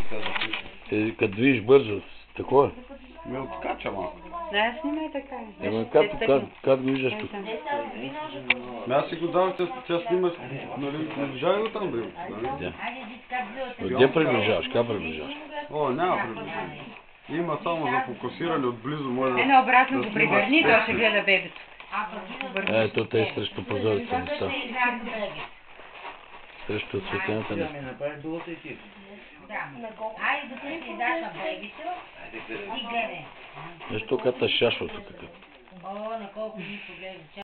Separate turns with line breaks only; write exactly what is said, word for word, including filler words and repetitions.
Е, като движиш бързо, такова.
Ме откача малко.
Да, снимай така.
Ема като, как, как виждаш тук?
Ме аз си го дам, че тя снима, нали, приближава го там, бе.
Да. Къде приближаваш? Как приближаваш?
О, няма приближаване. Има само за фокусиране отблизо, може да...
Едно обратно го пригърни, то ще гледа бебето.
Е, то те е срещу прозореца места. Срещу светлината места.
Айде да ти даш на бебето и гледай.
Нещо като шашва тук.
О, на колко ми поглежда.